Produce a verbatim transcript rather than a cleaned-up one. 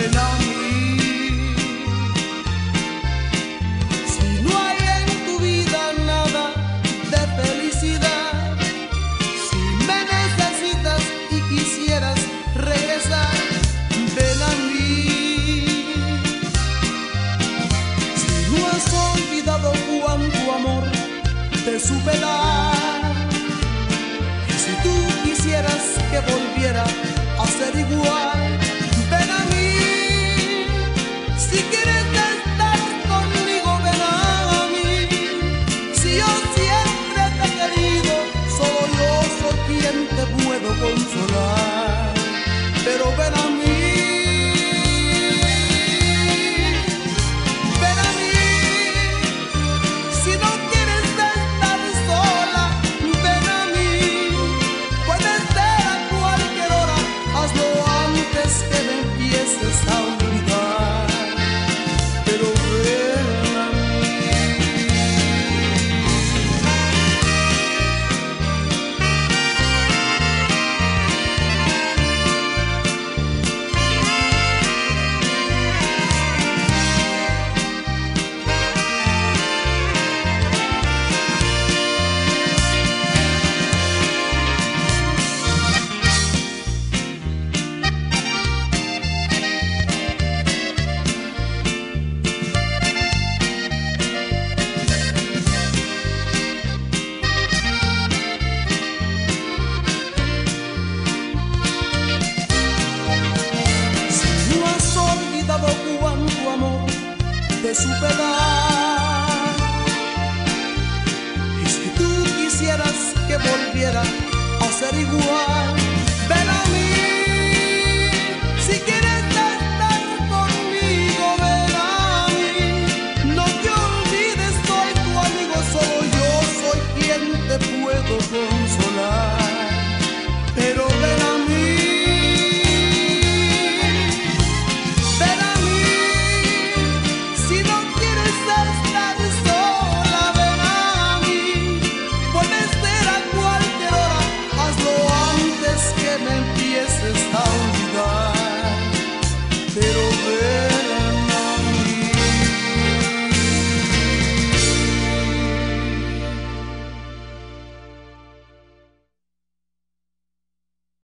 ven a mí. Si no hay en tu vida nada de felicidad, si me necesitas y quisieras regresar, ven a mí. Si no has olvidado cuánto amor te supe dar, y si tú quisieras que volviera a ser igual, ven a mí. Si quieres estar conmigo, ven a mí. Si yo siempre te he querido, solo yo soy quien te puedo consolar, pero ven a mí. Ven a mí. Si no quieres estar sola, ven a mí. Puedes ser a cualquier hora, hazlo antes que me empieces a olvidar, pero ven a mí. Si no has olvidado cuánto amor te supe dar,